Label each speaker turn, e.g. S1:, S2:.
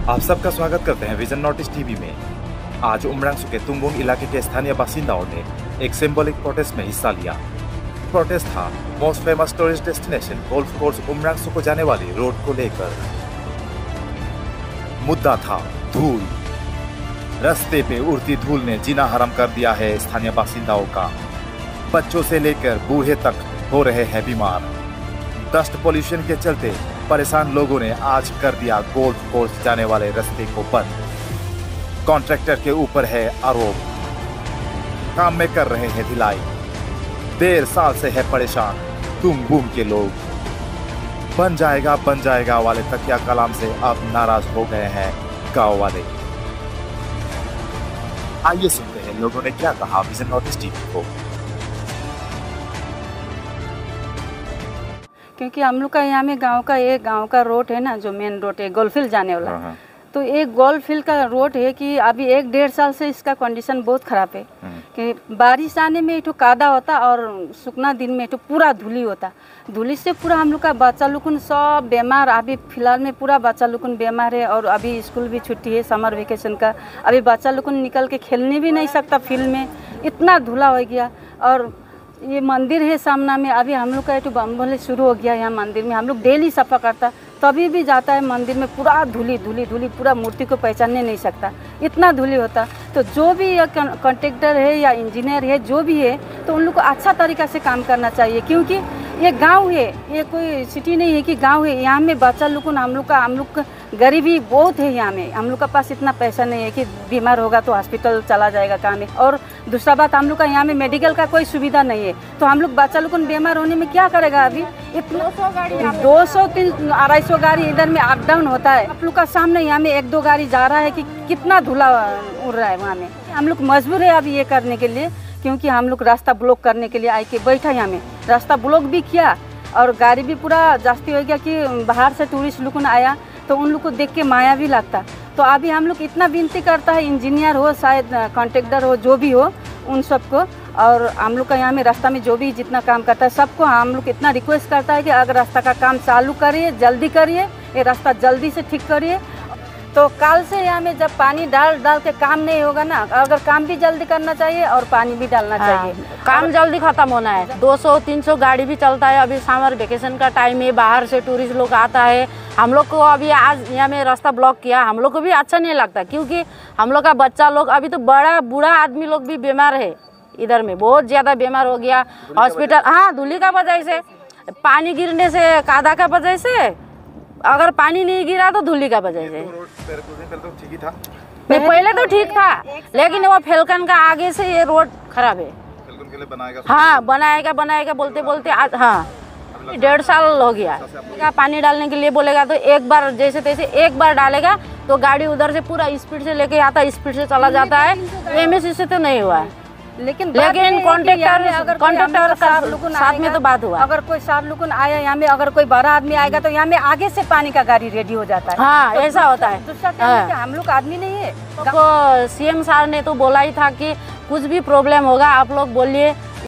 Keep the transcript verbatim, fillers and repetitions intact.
S1: आप सबका स्वागत करते हैं विजन नोटिस टीवी में। आज उमरांग के तुंगबुंग इलाके के स्थानीय बासिंदाओं ने एक सिंबॉलिक प्रोटेस्ट में हिस्सा लिया। प्रोटेस्ट था most famous tourist destination golf course Umrang को जाने वाली रोड को लेकर। मुद्दा था धूल। रास्ते पे उड़ती धूल ने जीना हराम कर दिया है स्थानीय बासिंदाओं का। बच्चों से लेकर बूढ़े तक हो रहे हैं बीमार। डस्ट पोल्यूशन के चलते परेशान लोगों ने आज कर दिया गोल्फ कोर्स जाने वाले रास्ते को बंद। कॉन्ट्रैक्टर के ऊपर है आरोप, काम में कर रहे हैं ढिलाई। डेढ़ साल से है परेशान तुंगबुंग के लोग। बन जाएगा बन जाएगा वाले तकिया कलाम से अब नाराज हो गए हैं गांव वाले। आइए सुनते हैं लोगों ने क्या कहा विजन नोटिस टीवी को।
S2: क्योंकि हम लोग का यहाँ में गांव का एक गांव का रोड है ना, जो मेन रोड है गोल्फ फील्ड जाने वाला, तो एक गोल्फ फील्ड का रोड है कि अभी एक डेढ़ साल से इसका कंडीशन बहुत खराब है कि बारिश आने में तो कादा होता और सूखना दिन में तो पूरा धूली होता। धूली से पूरा हम लोग का बच्चा लोगन सब बीमार। अभी फिलहाल में पूरा बच्चा लोगन बीमार है और अभी स्कूल भी छुट्टी है समर वेकेशन का। अभी बच्चा लोगन निकल के खेलने भी नहीं सकता फील्ड में, इतना धूला हो गया। और ये मंदिर है सामना में, अभी हम लोग का तो बम भले शुरू हो गया। यहाँ मंदिर में हम लोग डेली सफा करता, तभी भी जाता है मंदिर में पूरा धूली धूली धूली, पूरा मूर्ति को पहचानने नहीं सकता, इतना धूली होता। तो जो भी कॉन्ट्रैक्टर है या इंजीनियर है जो भी है, तो उन लोग को अच्छा तरीका से काम करना चाहिए। क्योंकि ये गांव है, ये कोई सिटी नहीं है कि गांव है। यहाँ में बच्चा लोग हम लोग का हम लोग का गरीबी बहुत है। यहाँ में हम लोग का पास इतना पैसा नहीं है कि बीमार होगा तो हॉस्पिटल चला जाएगा काम है। और दूसरा बात, हम लोग का यहाँ में मेडिकल का कोई सुविधा नहीं है, तो हम लोग बच्चा लोग बीमार होने में क्या करेगा। अभी इतना दो सौ तीन अढ़ाई सौ गाड़ी इधर में अप डाउन होता है। आप लोग का सामने यहाँ में एक दो गाड़ी जा रहा है कि कितना धुला उड़ रहा है वहाँ में। हम लोग मजबूर है अभी ये करने के लिए, क्योंकि हम लोग रास्ता ब्लॉक करने के लिए आए के बैठा। यहाँ में रास्ता ब्लॉक भी किया और गाड़ी भी पूरा जास्ती हो गया कि बाहर से टूरिस्ट लोग आया तो उन लोग को देख के माया भी लगता। तो अभी हम लोग इतना विनती करता है, इंजीनियर हो शायद कॉन्ट्रैक्टर हो जो भी हो उन सबको, और हम लोग का यहाँ में रास्ता में जो भी जितना काम करता है सबको हम लोग इतना रिक्वेस्ट करता है कि अगर रास्ता का काम चालू करिए, जल्दी करिए, ये रास्ता जल्दी से ठीक करिए। तो कल से यहाँ में जब पानी डाल डाल के काम नहीं होगा ना, अगर काम भी जल्दी करना चाहिए और पानी भी डालना हाँ, चाहिए।
S3: काम जल्दी खत्म होना है। दो सौ तीन सौ गाड़ी भी चलता है। अभी समर वेकेशन का टाइम है, बाहर से टूरिस्ट लोग आता है। हम लोग को अभी आज यहाँ में रास्ता ब्लॉक किया, हम लोग को भी अच्छा नहीं लगता, क्योंकि हम लोग का बच्चा लोग, अभी तो बड़ा बूढ़ा आदमी लोग भी बीमार है। इधर में बहुत ज़्यादा बीमार हो गया हॉस्पिटल। हाँ, धूली का वजह से, पानी गिरने से, कादा का वजह से, अगर पानी नहीं गिरा तो धूली का वजह से।
S1: तो ठीक ही था,
S3: पहले तो ठीक था, लेकिन वो फेलकन का आगे से ये रोड खराब है।
S1: फेलकन के लिए बनाएगा,
S3: हाँ बनाएगा बनाएगा बोलते बोलते आज हाँ डेढ़ साल हो गया। पानी डालने के लिए बोलेगा तो एक बार जैसे तैसे एक बार डालेगा तो गाड़ी उधर से पूरा स्पीड से लेके आता है, स्पीड से चला जाता है। एमएससी से तो नहीं हुआ है,
S2: लेकिन
S3: लेकिन कॉन्ट्रैक्टर कॉन्ट्रैक्टर का साथ में तो बात हुआ।
S2: अगर कोई सात लोग आया यहाँ में, अगर कोई बड़ा आदमी आएगा तो यहाँ में आगे से पानी का गाड़ी रेडी हो जाता है।
S3: हाँ तो ऐसा होता है।
S2: दूसरा क्या है, हम लोग आदमी नहीं है।
S3: तो सीएम साहब ने तो बोला ही था कि कुछ भी प्रॉब्लम होगा आप लोग बोलिए,